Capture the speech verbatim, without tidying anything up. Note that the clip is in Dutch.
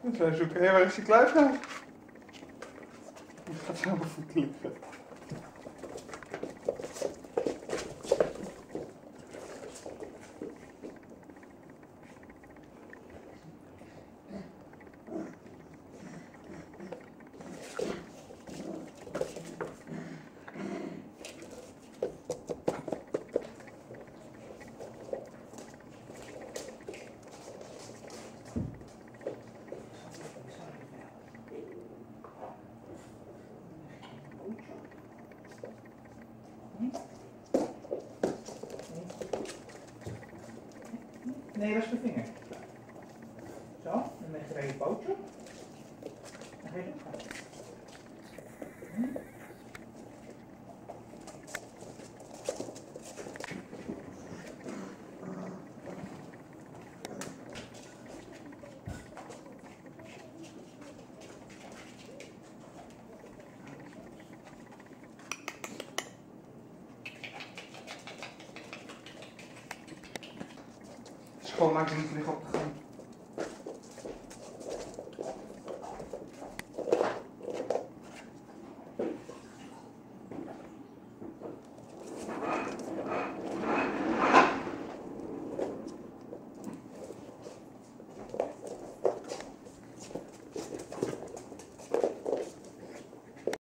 Dus wij zoeken, hé, waar is die kluis nou? Die gaat zo op mijn voet liggen. Nee, dat is de vinger. Zo, dan leg je er je pootje op. Dan ga je het gaan. Hm? Schoonmaak niet liggen op de grond.